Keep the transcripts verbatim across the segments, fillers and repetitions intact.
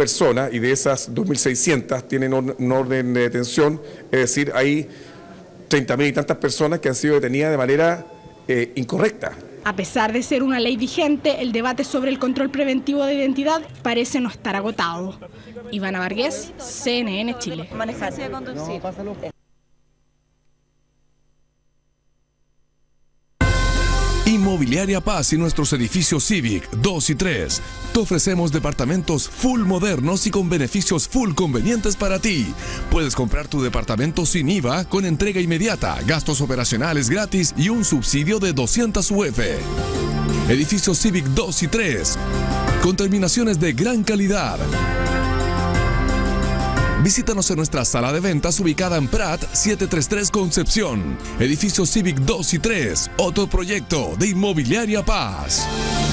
personas y de esas dos mil seiscientas tienen un orden de detención, es decir, hay treinta mil y tantas personas que han sido detenidas de manera eh, incorrecta. A pesar de ser una ley vigente, el debate sobre el control preventivo de identidad parece no estar agotado. Ivana Vargués, C N N Chile. Manejarse de conducir. Inmobiliaria Paz y nuestros edificios Civic dos y tres. Te ofrecemos departamentos full modernos y con beneficios full convenientes para ti. Puedes comprar tu departamento sin I V A, con entrega inmediata, gastos operacionales gratis y un subsidio de doscientas U F. Edificios Civic dos y tres, con terminaciones de gran calidad. Visítanos en nuestra sala de ventas ubicada en Prat setecientos treinta y tres Concepción. Edificio Civic dos y tres, otro proyecto de Inmobiliaria Paz.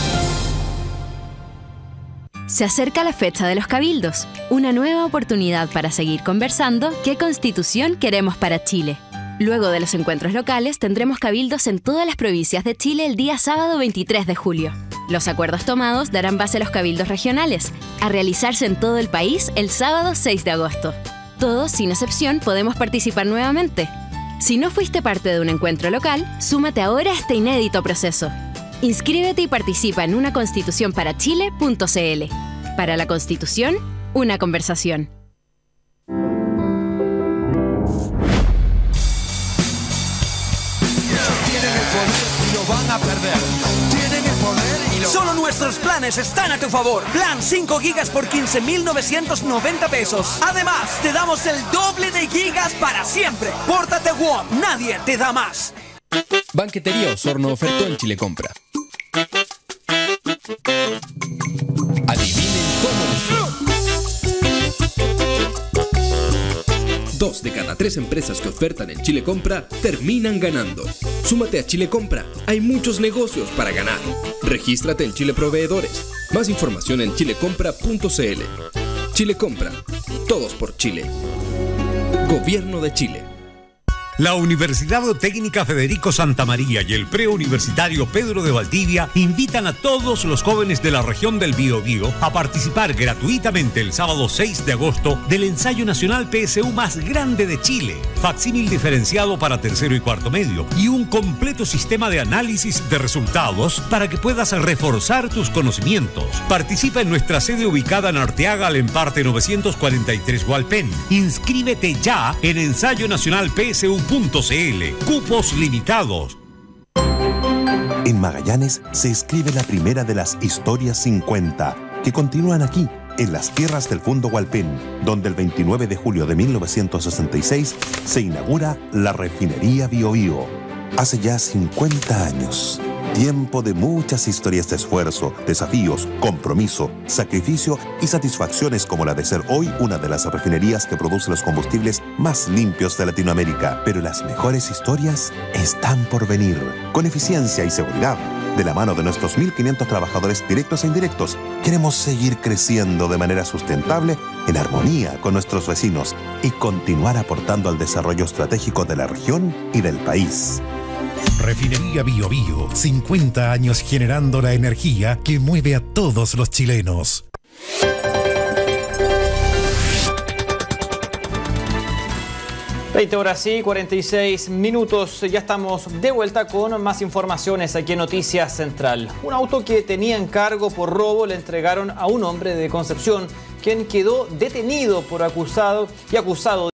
Se acerca la fecha de los cabildos, una nueva oportunidad para seguir conversando qué constitución queremos para Chile. Luego de los encuentros locales tendremos cabildos en todas las provincias de Chile el día sábado veintitrés de julio. Los acuerdos tomados darán base a los cabildos regionales, a realizarse en todo el país el sábado seis de agosto. Todos, sin excepción, podemos participar nuevamente. Si no fuiste parte de un encuentro local, súmate ahora a este inédito proceso. Inscríbete y participa en una constitución para chile punto c l. Para la Constitución, una conversación. Tienen el poder y lo van a perder. Tienen el poder y lo... Solo nuestros planes están a tu favor. Plan cinco gigas por quince mil novecientos noventa pesos. Además, te damos el doble de gigas para siempre. Pórtate WOM, nadie te da más. Banquetería Osorno ofertó en Chile Compra. Adivinen cómo les fue. Dos de cada tres empresas que ofertan en Chile Compra terminan ganando. Súmate a Chile Compra. Hay muchos negocios para ganar. Regístrate en Chile Proveedores. Más información en chile compra punto c l. Chile Compra. Todos por Chile. Gobierno de Chile. La Universidad Técnica Federico Santa María y el Preuniversitario Pedro de Valdivia invitan a todos los jóvenes de la región del Biobío a participar gratuitamente el sábado seis de agosto del ensayo nacional P S U más grande de Chile, facsímil diferenciado para tercero y cuarto medio y un completo sistema de análisis de resultados para que puedas reforzar tus conocimientos. Participa en nuestra sede ubicada en Arteaga, Alemparte novecientos cuarenta y tres Hualpén. Inscríbete ya en ensayo nacional P S U punto c l. Cupos limitados. En Magallanes se escribe la primera de las historias cincuenta que continúan aquí, en las tierras del Fundo Hualpén, donde el veintinueve de julio de mil novecientos sesenta y seis se inaugura la refinería Biobío. Hace ya cincuenta años. Tiempo de muchas historias de esfuerzo, desafíos, compromiso, sacrificio y satisfacciones como la de ser hoy una de las refinerías que produce los combustibles más limpios de Latinoamérica. Pero las mejores historias están por venir, con eficiencia y seguridad. De la mano de nuestros mil quinientos trabajadores directos e indirectos, queremos seguir creciendo de manera sustentable, en armonía con nuestros vecinos y continuar aportando al desarrollo estratégico de la región y del país. Refinería Biobío, cincuenta años generando la energía que mueve a todos los chilenos. veinte horas y cuarenta y seis minutos, ya estamos de vuelta con más informaciones aquí en Noticias Central. Un auto que tenía en cargo por robo le entregaron a un hombre de Concepción, quien quedó detenido por acusado y acusado